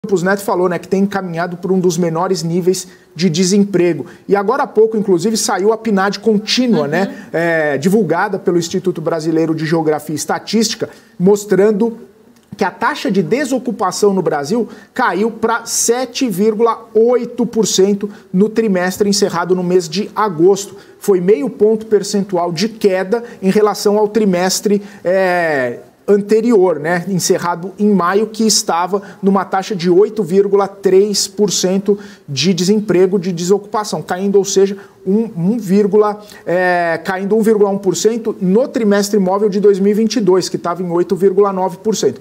Campos Neto falou, né, que tem encaminhado por um dos menores níveis de desemprego. E agora há pouco, inclusive, saiu a PNAD contínua, né, divulgada pelo Instituto Brasileiro de Geografia e Estatística, mostrando que a taxa de desocupação no Brasil caiu para 7,8% no trimestre encerrado no mês de agosto. Foi meio ponto percentual de queda em relação ao trimestre anterior, né, encerrado em maio, que estava numa taxa de 8,3% de desemprego, de desocupação, caindo, ou seja, caindo 1,1% no trimestre móvel de 2022, que estava em 8,9%.